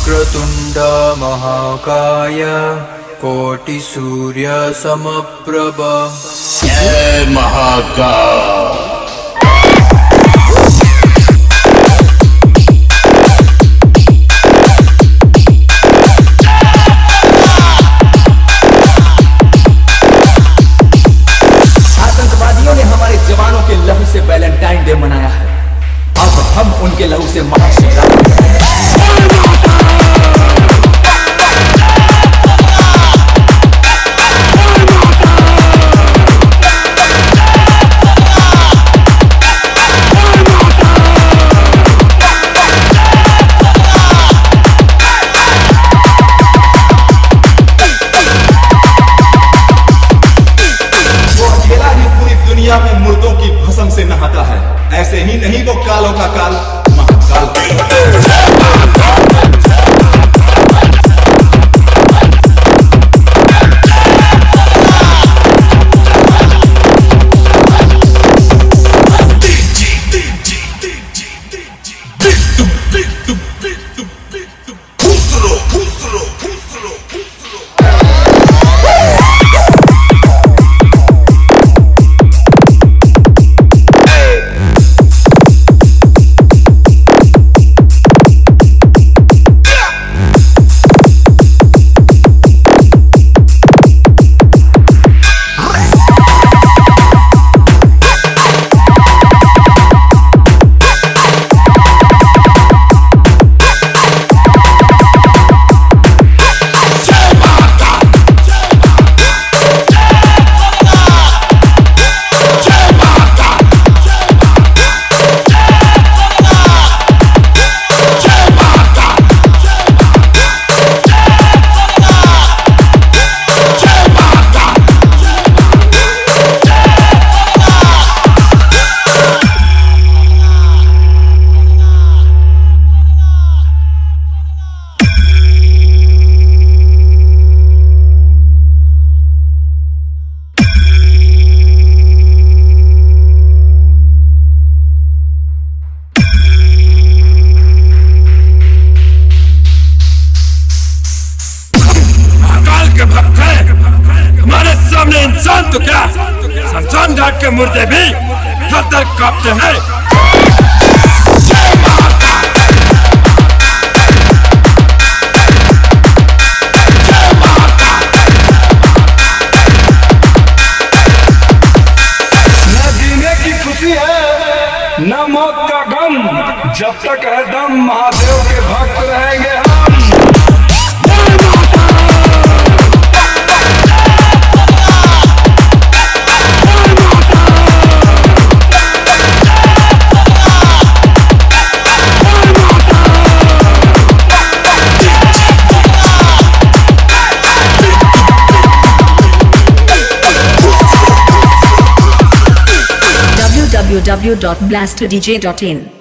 वक्रतुंड महाकाय कोटि सूर्य समप्रभ। जय महाकाल। आतंकवादियों ने हमारे जवानों के लहू से वैलेंटाइन डे मनाया है, अब हम उनके लहू से महाशिवरात्रि। दुनिया में मुर्दों की भस्म से नहाता है, ऐसे ही नहीं वो कालों का काल महाकाल। इंसान तो क्या, शमशान घाट के मुर्दे भी थर-थर कांपते हैं। न जीने की खुशी है न मौत का गम, जब तक है दम महादेव के भक्त रहेंगे हम। www.blasterdj.in